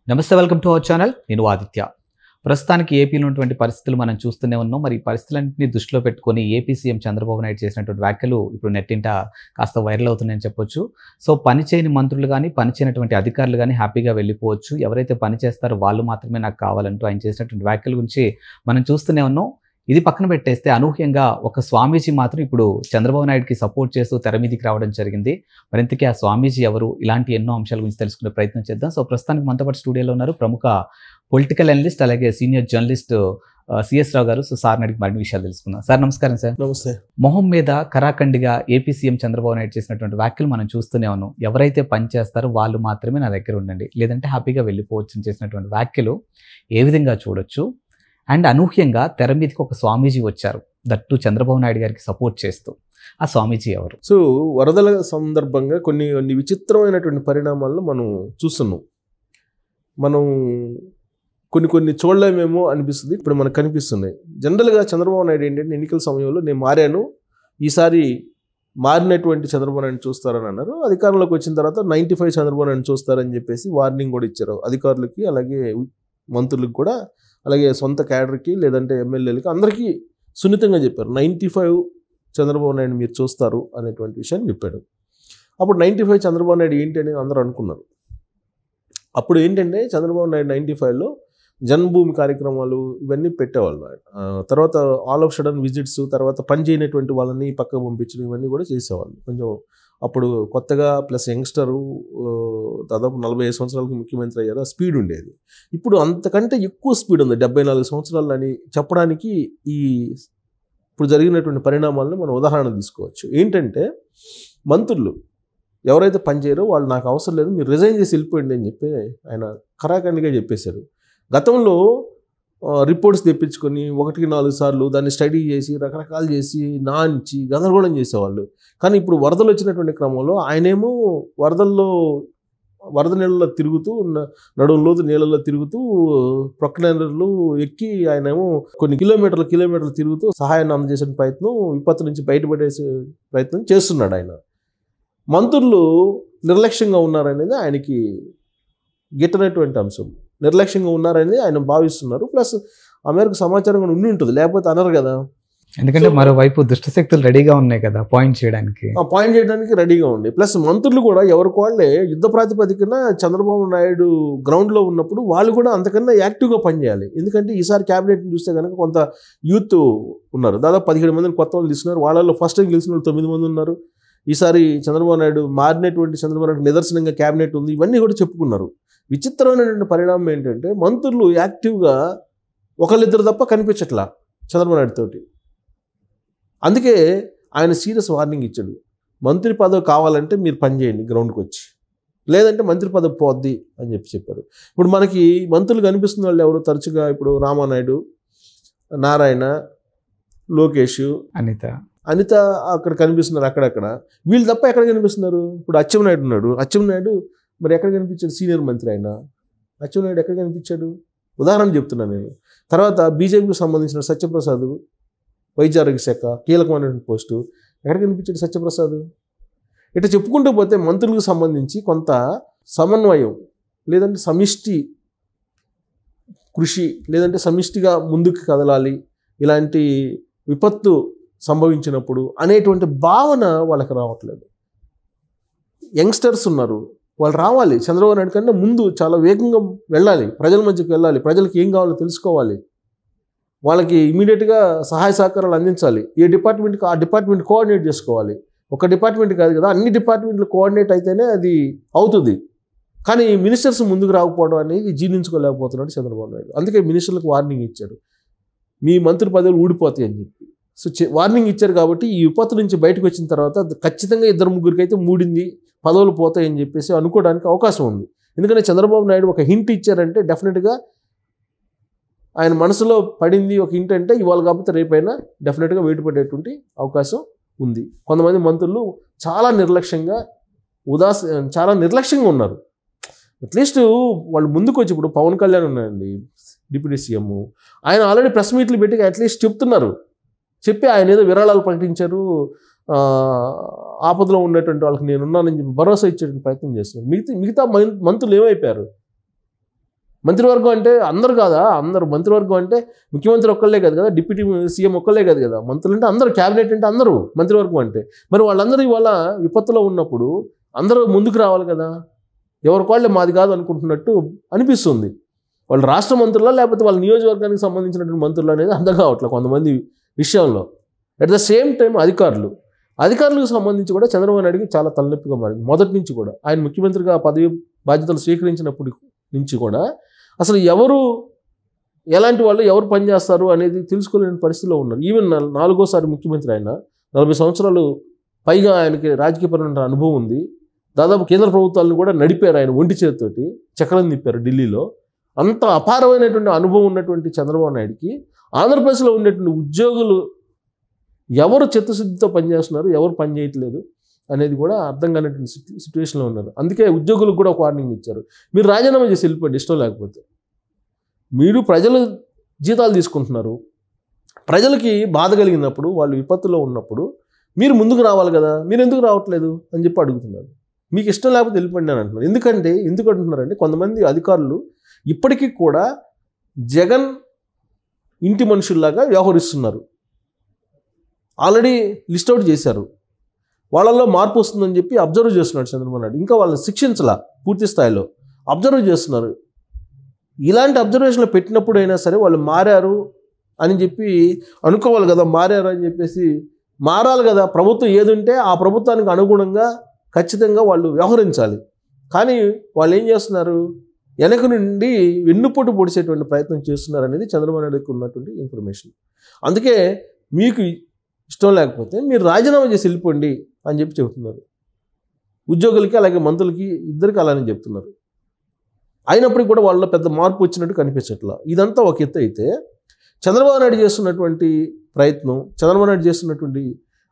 నమస్తే, welcome to our channel. నేను ఆదిత్య. ప్రస్తుతానికి ఏపీలో ఉన్నటువంటి పరిస్థితులు మనం చూస్తూనే ఉన్నాం. మరి ఈ పరిస్థితులన్నింటినీ దృష్టిలో పెట్టుకొని ఏపీ సీఎం చంద్రబాబు నాయుడు చేసినటువంటి వ్యాఖ్యలు ఇప్పుడు నెట్టింట కాస్త వైరల్ అవుతున్నాయని చెప్పొచ్చు. సో పని చేయని మంత్రులు కానీ, పని చేయనటువంటి అధికారులు కానీ హ్యాపీగా వెళ్ళిపోవచ్చు. ఎవరైతే పని చేస్తారో వాళ్ళు మాత్రమే నాకు కావాలంటూ ఆయన చేసినటువంటి వ్యాఖ్యల గురించి మనం చూస్తూనే ఉన్నాం. ఇది పక్కన పెట్టేస్తే అనూహ్యంగా ఒక స్వామీజీ మాత్రం ఇప్పుడు చంద్రబాబు నాయుడుకి సపోర్ట్ చేస్తూ తెర మీదికి రావడం జరిగింది. మరింతకీ ఆ స్వామీజీ ఎవరు, ఇలాంటి ఎన్నో అంశాల గురించి తెలుసుకునే ప్రయత్నం చేద్దాం. సో ప్రస్తుతానికి మనతో పాటు స్టూడియోలో ఉన్నారు ప్రముఖ పొలిటికల్ అనలిస్ట్ అలాగే senior journalist CS Rao garu. So sir అడిగి మరిన్ని విషయాలు తెలుసుకుందాం. సార్ నమస్కారం. సార్ నమస్తే. మొహం మీద కరాఖండిగా ఏపీ సీఎం చంద్రబాబు నాయుడు చేసినటువంటి వ్యాఖ్యలు మనం చూస్తూనే ఉన్నాం. ఎవరైతే పని చేస్తారో వాళ్ళు మాత్రమే నా దగ్గర ఉండండి, లేదంటే హ్యాపీగా వెళ్ళిపోవచ్చు అని చేసినటువంటి వ్యాఖ్యలు ఏ విధంగా చూడొచ్చు? అండ్ అనూహ్యంగా తెర మీదకి ఒక స్వామీజీ వచ్చారు, దట్టు చంద్రబాబు నాయుడు గారికి సపోర్ట్ చేస్తూ. ఆ స్వామీజీ ఎవరు? సో వరదల సందర్భంగా కొన్ని విచిత్రమైనటువంటి పరిణామాలను మనం చూస్తున్నాం. మనం కొన్ని చూడలేమేమో అనిపిస్తుంది, ఇప్పుడు మనకు కనిపిస్తున్నాయి. జనరల్గా చంద్రబాబు నాయుడు ఏంటంటే ఎన్నికల సమయంలో నేను మారాను, ఈసారి మారినటువంటి చంద్రబాబు నాయుడు చూస్తారని అన్నారు. అధికారంలోకి వచ్చిన తర్వాత 95 చంద్రబాబు నాయుడు చూస్తారని చెప్పేసి వార్నింగ్ కూడా ఇచ్చారు అధికారులకి, అలాగే మంత్రులకు కూడా, అలాగే సొంత క్యాడర్కి లేదంటే ఎమ్మెల్యేలకి అందరికీ సున్నితంగా చెప్పారు. 95 చంద్రబాబు నాయుడు మీరు చూస్తారు అనేటువంటి విషయాన్ని చెప్పాడు. అప్పుడు 95 చంద్రబాబు నాయుడు ఏంటి అని అందరూ అనుకున్నారు. అప్పుడు ఏంటంటే చంద్రబాబు నాయుడు 95లో జన్మభూమి కార్యక్రమాలు ఇవన్నీ పెట్టేవాళ్ళు. తర్వాత ఆల్ ఆఫ్ సడన్ విజిట్స్, తర్వాత పని చేయనటువంటి వాళ్ళని పక్కకు పంపించడం, ఇవన్నీ కూడా చేసేవాళ్ళు. కొంచెం అప్పుడు కొత్తగా ప్లస్ యంగ్స్టరు, దాదాపు 45 సంవత్సరాలకు ముఖ్యమంత్రి అయ్యారు, ఆ స్పీడ్ ఉండేది. ఇప్పుడు అంతకంటే ఎక్కువ స్పీడ్ ఉంది, 74 సంవత్సరాలు అని చెప్పడానికి ఈ ఇప్పుడు జరిగినటువంటి పరిణామాలను మనం ఉదాహరణ తీసుకోవచ్చు. ఏంటంటే మంత్రులు ఎవరైతే పనిచేయరో వాళ్ళు నాకు అవసరం లేదు, మీరు రిజైన్ చేసి వెళ్ళిపోయింది అని చెప్పి ఆయన ఖరాఖండిగా చెప్పేశారు. గతంలో రిపోర్ట్స్ తెప్పించుకొని 1కి 4 సార్లు దాన్ని స్టడీ చేసి రకరకాలు చేసి నాంచి గందరగోళం చేసేవాళ్ళు. కానీ ఇప్పుడు వరదలు వచ్చినటువంటి క్రమంలో ఆయనేమో వరద నీళ్ళలో తిరుగుతూ, నడుంలోతు నీళ్ళలో తిరుగుతూ, ప్రొక్లైనర్లు ఎక్కి ఆయనేమో కొన్ని కిలోమీటర్లు తిరుగుతూ సహాయాన్ని అందజేసే ప్రయత్నం, విపత్తు నుంచి బయటపడేసే ప్రయత్నం చేస్తున్నాడు ఆయన. మంత్రులు నిర్లక్ష్యంగా ఉన్నారనేది ఆయనకి గిట్టనటువంటి అంశం. నిర్లక్ష్యంగా ఉన్నారనేది ఆయన భావిస్తున్నారు. ప్లస్ ఆ మేరకు సమాచారం కూడా ఉండి ఉంటుంది, లేకపోతే అనరు కదా. ఎందుకంటే మరోవైపు దుష్టశక్తులు రెడీగా ఉన్నాయి కదా పాయింట్ చేయడానికి రెడీగా ఉంది. ప్లస్ మంత్రులు కూడా ఎవరికి వాళ్ళే యుద్ధ ప్రాతిపదికన చంద్రబాబు నాయుడు గ్రౌండ్లో ఉన్నప్పుడు వాళ్ళు కూడా అంతకన్నా యాక్టివ్గా పనిచేయాలి. ఎందుకంటే ఈసారి క్యాబినెట్ని చూస్తే కనుక కొంత యూత్ ఉన్నారు, దాదాపు 17 మందిని కొత్త వాళ్ళు తీసుకున్నారు. వాళ్ళలో ఫస్ట్ టైం గెలిచిన వాళ్ళు 9 మంది ఉన్నారు. ఈసారి చంద్రబాబు నాయుడు మారినటువంటి చంద్రబాబు నాయుడు నిదర్శనంగా క్యాబినెట్ ఉంది, ఇవన్నీ కూడా చెప్పుకున్నారు. విచిత్రమైనటువంటి పరిణామం ఏంటంటే మంత్రులు యాక్టివ్గా ఒకళ్ళిద్దరు తప్ప కనిపించట్లా చంద్రబాబు నాయుడు తోటి. అందుకే ఆయన సీరియస్ వార్నింగ్ ఇచ్చాడు. మంత్రి పదవి కావాలంటే మీరు పని చేయండి గ్రౌండ్కి వచ్చి, లేదంటే మంత్రి పదవి పోద్ది అని చెప్పారు. ఇప్పుడు మనకి మంత్రులు కనిపిస్తున్న వాళ్ళు ఎవరు తరచుగా? ఇప్పుడు రామానాయుడు, నారాయణ, లోకేష్, అనిత అక్కడ కనిపిస్తున్నారు అక్కడక్కడ. వీళ్ళు తప్ప ఎక్కడ కనిపిస్తున్నారు? ఇప్పుడు అచ్చెన్నాయుడు ఉన్నాడు. అచ్చెన్నాయుడు మరి ఎక్కడ కనిపించాడు? సీనియర్ మంత్రి ఆయన అచ్చెన్నాయుడు ఎక్కడ కనిపించాడు? ఉదాహరణ చెప్తున్నాను నేను. తర్వాత బీజేపీకి సంబంధించిన సత్యప్రసాద్, వైద్య ఆరోగ్య శాఖ కీలకమైనటువంటి పోస్టు, ఎక్కడ కనిపించాడు సత్యప్రసాద్? ఇట్లా చెప్పుకుంటూ పోతే మంత్రులకు సంబంధించి కొంత సమన్వయం, లేదంటే సమిష్టి కృషి, లేదంటే సమిష్టిగా ముందుకు కదలాలి ఇలాంటి విపత్తు సంభవించినప్పుడు అనేటువంటి భావన వాళ్ళకి రావట్లేదు. యంగ్స్టర్స్ ఉన్నారు, వాళ్ళు రావాలి. చంద్రబాబు నాయుడు కన్నా ముందు చాలా వేగంగా వెళ్ళాలి, ప్రజల మధ్యకి వెళ్ళాలి, ప్రజలకు ఏం కావాలో తెలుసుకోవాలి, వాళ్ళకి ఇమీడియట్గా సహాయ సహకారాలు అందించాలి. ఏ డిపార్ట్మెంట్కి ఆ డిపార్ట్మెంట్ కోఆర్డినేట్ చేసుకోవాలి. ఒక డిపార్ట్మెంట్ కాదు కదా, అన్ని డిపార్ట్మెంట్లు కోఆర్డినేట్ అయితేనే అది అవుతుంది. కానీ మినిస్టర్స్ ముందుకు రాకపోవడం అనేది జీర్ణించుకోలేకపోతున్నాడు చంద్రబాబు నాయుడు. అందుకే మినిస్టర్లకు వార్నింగ్ ఇచ్చారు, మీ మంత్రి పదవులు ఊడిపోతాయి అని చెప్పి. సో వార్నింగ్ ఇచ్చారు కాబట్టి ఈ విపత్తు నుంచి బయటకు వచ్చిన తర్వాత ఖచ్చితంగా 2-3 అయితే మూడింది పదవులు పోతాయని చెప్పేసి అనుకోవడానికి అవకాశం ఉంది. ఎందుకంటే చంద్రబాబు నాయుడు ఒక హింట్ ఇచ్చారంటే డెఫినెట్గా ఆయన మనసులో పడింది ఒక హింట్ అంటే ఇవాళ కాకపోతే రేపైనా డెఫినెట్గా వేటుపడేటువంటి అవకాశం ఉంది. కొంతమంది మంత్రులు చాలా నిర్లక్ష్యంగా ఉన్నారు. అట్లీస్ట్ వాళ్ళు ముందుకు వచ్చి, ఇప్పుడు పవన్ కళ్యాణ్ ఉన్నారండి డిప్యూటీ సీఎం, ఆయన ఆల్రెడీ ప్రెస్ మీట్లు పెట్టి అట్లీస్ట్ చెప్తున్నారు, చెప్పి ఆయన ఏదో విరాళాలు ప్రకటించారు, ఆపదలో ఉన్నటువంటి వాళ్ళకి నేనున్నానని చెప్పి భరోసా ఇచ్చేటువంటి ప్రయత్నం చేస్తున్నారు. మిగతా మంత్రులు ఏమైపోయారు? మంత్రివర్గం అంటే అందరు కాదా, అందరు మంత్రివర్గం అంటే ముఖ్యమంత్రి ఒక్కళ్ళే కాదు కదా, డిప్యూటీ సీఎం ఒక్కళ్ళే కాదు కదా, మంత్రులు అంటే అందరూ, క్యాబినెట్ అంటే అందరూ మంత్రివర్గం అంటే. మరి వాళ్ళందరూ ఇవాళ విపత్తులో ఉన్నప్పుడు అందరూ ముందుకు రావాలి కదా, ఎవరి వాళ్ళే మాది కాదు అనుకుంటున్నట్టు అనిపిస్తుంది. వాళ్ళు రాష్ట్ర మంత్రులా లేకపోతే వాళ్ళ నియోజకవర్గానికి సంబంధించినటువంటి మంత్రులు అనేది అర్థం కావట్లేదు కొంతమంది విషయంలో. అట్ ద సేమ్ టైం అధికారులకు సంబంధించి కూడా చంద్రబాబు నాయుడుకి చాలా తలనొప్పిగా మారింది మొదటి నుంచి కూడా. ఆయన ముఖ్యమంత్రిగా పదవి బాధ్యతలు స్వీకరించినప్పటి నుంచి కూడా అసలు ఎవరు ఎలాంటి వాళ్ళు ఎవరు పనిచేస్తారు అనేది తెలుసుకోలేని పరిస్థితిలో ఉన్నారు. ఈవెన్ 4వ ముఖ్యమంత్రి ఆయన, 40 సంవత్సరాలు పైగా ఆయనకి రాజకీయపరమైన అనుభవం ఉంది. దాదాపు కేంద్ర ప్రభుత్వాలను కూడా నడిపారు ఆయన ఒంటి చేతితోటి, చక్రం తిప్పారు ఢిల్లీలో. అంత అపారమైనటువంటి అనుభవం ఉన్నటువంటి చంద్రబాబు నాయుడుకి ఆంధ్రప్రదేశ్లో ఉండేటువంటి ఉద్యోగులు ఎవరు చిత్తశుద్ధితో పనిచేస్తున్నారు, ఎవరు పని చేయట్లేదు అనేది కూడా అర్థం కానటువంటి సిచ్యువేషన్లో ఉన్నారు. అందుకే ఉద్యోగులకు కూడా ఒక వార్నింగ్ ఇచ్చారు, మీరు రాజీనామా చేసి వెళ్ళిపోండి ఇష్టం లేకపోతే. మీరు ప్రజలు జీతాలు తీసుకుంటున్నారు, ప్రజలకి బాధ కలిగినప్పుడు, వాళ్ళు విపత్తులో ఉన్నప్పుడు మీరు ముందుకు రావాలి కదా, మీరు ఎందుకు రావట్లేదు అని చెప్పి అడుగుతున్నారు. మీకు ఇష్టం లేకపోతే వెళ్ళిపోండి అని అంటున్నారు. ఎందుకు అంటున్నారంటే కొంతమంది అధికారులు ఇప్పటికీ కూడా జగన్ ఇంటి మనుషుల్లాగా వ్యవహరిస్తున్నారు. ఆల్రెడీ లిస్ట్ అవుట్ చేశారు, వాళ్ళల్లో మార్పు వస్తుందని చెప్పి అబ్జర్వ్ చేస్తున్నాడు చంద్రబాబు నాయుడు. ఇంకా వాళ్ళని శిక్షించలా, పూర్తి స్థాయిలో అబ్జర్వ్ చేస్తున్నారు. ఇలాంటి అబ్జర్వేషన్లో పెట్టినప్పుడైనా సరే వాళ్ళు మారారు అని చెప్పి అనుకోవాలి కదా, మారారు అని చెప్పేసి మారాలి కదా. ప్రభుత్వం ఏదుంటే ఆ ప్రభుత్వానికి అనుగుణంగా ఖచ్చితంగా వాళ్ళు వ్యవహరించాలి. కానీ వాళ్ళు ఏం చేస్తున్నారు, వెనక నుండి వెన్నుపోటు పొడిచేటువంటి ప్రయత్నం చేస్తున్నారు అనేది చంద్రబాబు నాయుడుకి ఉన్నటువంటి ఇన్ఫర్మేషన్. అందుకే మీకు ఇష్టం లేకపోతే మీరు రాజీనామా చేసి వెళ్ళిపోండి అని చెప్పి చెబుతున్నారు. ఉద్యోగులకి అలాగే మంత్రులకి ఇద్దరికి అలానే చెప్తున్నారు. అయినప్పటికీ కూడా వాళ్ళలో పెద్ద మార్పు వచ్చినట్టు కనిపించట్లా. ఇదంతా ఒక ఎత్తు అయితే చంద్రబాబు నాయుడు చేస్తున్నటువంటి ప్రయత్నం, చంద్రబాబు నాయుడు చేస్తున్నటువంటి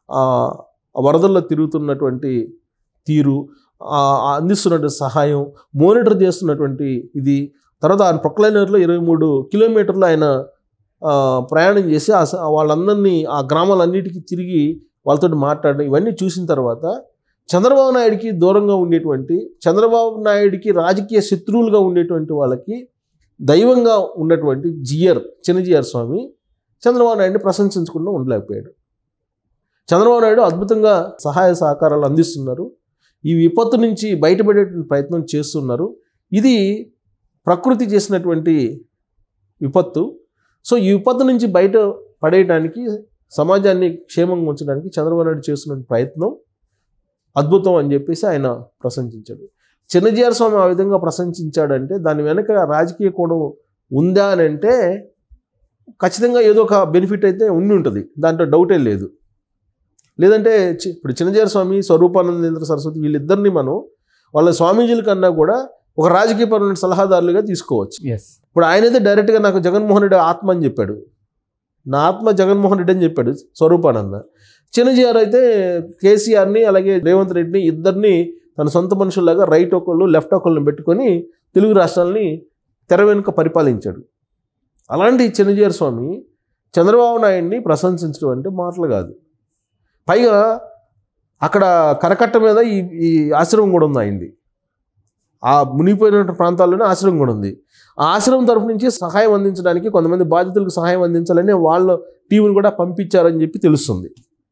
వరదల్లో తిరుగుతున్నటువంటి తీరు, అందిస్తున్నటువంటి సహాయం, మోనిటర్ చేస్తున్నటువంటి ఇది, తర్వాత ఆయన ప్రొక్లైనర్లో 23 కిలోమీటర్లు ఆయన ప్రయాణం చేసి వాళ్ళందరినీ ఆ గ్రామాలన్నిటికీ తిరిగి వాళ్ళతో మాట్లాడడం, ఇవన్నీ చూసిన తర్వాత చంద్రబాబు నాయుడికి దూరంగా ఉండేటువంటి, చంద్రబాబు నాయుడికి రాజకీయ శత్రువులుగా ఉండేటువంటి వాళ్ళకి దైవంగా ఉన్నటువంటి చిన్న జిఆర్ స్వామి చంద్రబాబు నాయుడిని ప్రశంసించకుండా ఉండలేకపోయాడు. చంద్రబాబు నాయుడు అద్భుతంగా సహాయ సహకారాలు అందిస్తున్నారు, ఈ విపత్తు నుంచి బయటపడేటువంటి ప్రయత్నం చేస్తున్నారు. ఇది ప్రకృతి చేసినటువంటి విపత్తు. సో ఈ విపత్తు నుంచి బయట పడేయడానికి, సమాజాన్ని క్షేమంగా ఉంచడానికి చంద్రబాబు నాయుడు చేస్తున్న ప్రయత్నం అద్భుతం అని చెప్పేసి ఆయన ప్రశంసించాడు. చిన్నజీఆర్ స్వామి ఆ విధంగా ప్రశంసించాడంటే దాని వెనక రాజకీయ కోణం ఉందా అని అంటే ఖచ్చితంగా ఏదో ఒక బెనిఫిట్ అయితే ఉండి ఉంటుంది, దాంట్లో డౌటే లేదు. లేదంటే ఇప్పుడు చిన్నజీఆర్ స్వామి, స్వరూపానందేంద్ర సరస్వతి వీళ్ళిద్దరిని మనం వాళ్ళ స్వామీజీల కన్నా కూడా ఒక రాజకీయపరమైన సలహాదారులుగా తీసుకోవచ్చు. ఇప్పుడు ఆయనైతే డైరెక్ట్గా నాకు జగన్మోహన్ రెడ్డి ఆత్మ అని చెప్పాడు, నా ఆత్మ జగన్మోహన్ రెడ్డి అని చెప్పాడు స్వరూపానంద. చిన్నజీఆర్ అయితే కేసీఆర్ని అలాగే రేవంత్ రెడ్డిని ఇద్దరిని తన సొంత మనుషుల్లాగా రైట్ ఒకళ్ళు లెఫ్ట్ ఒకళ్ళని పెట్టుకొని తెలుగు రాష్ట్రాలని తెర వెనుక పరిపాలించాడు. అలాంటి చిన్నజీఆర్ స్వామి చంద్రబాబు నాయుడిని ప్రశంసించడం అంటే మాటలు కాదు. పైగా అక్కడ కరకట్ట మీద ఈ ఆశ్రమం కూడా ఉంది అయింది, ఆ మునిగిపోయిన ప్రాంతాల్లోనే ఆశ్రమం కూడా ఉంది. ఆ ఆశ్రమం తరఫు నుంచి సహాయం అందించడానికి కొంతమంది బాధితులకు సహాయం అందించాలని వాళ్ళ టీంని కూడా పంపించారని చెప్పి తెలుస్తుంది.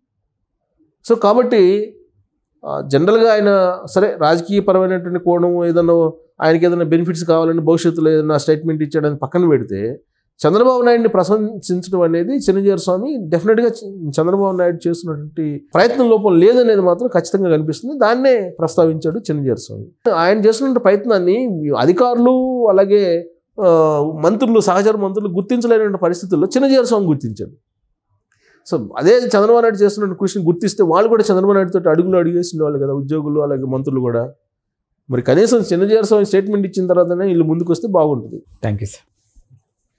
సో కాబట్టి జనరల్గా ఆయన సరే రాజకీయపరమైనటువంటి కోణం ఏదైనా ఆయనకి ఏదైనా బెనిఫిట్స్ కావాలని భవిష్యత్తులో ఏదైనా స్టేట్మెంట్ ఇచ్చాడని పక్కన పెడితే చంద్రబాబు నాయుడిని ప్రశంసించడం అనేది చిన్నజీఆర్ స్వామి డెఫినెట్గా చంద్రబాబు నాయుడు చేస్తున్నటువంటి ప్రయత్నం లోపం లేదనేది మాత్రం ఖచ్చితంగా కనిపిస్తుంది. దాన్నే ప్రస్తావించాడు చిన్నజీఆర్ స్వామి. ఆయన చేస్తున్న ప్రయత్నాన్ని అధికారులు అలాగే మంత్రులు, సహచర మంత్రులు గుర్తించలేని పరిస్థితుల్లో చిన్నజీఆర్ స్వామి గుర్తించాడు. సో అదే చంద్రబాబు నాయుడు చేస్తున్న కృషిని గుర్తిస్తే వాళ్ళు కూడా చంద్రబాబు నాయుడుతో అడిగేసిన వాళ్ళు కదా ఉద్యోగులు అలాగే మంత్రులు కూడా. మరి కనీసం చిన్నజీఆర్ స్వామి స్టేట్మెంట్ ఇచ్చిన తర్వాతనే వీళ్ళు ముందుకు వస్తే బాగుంటుంది. Thank you sir.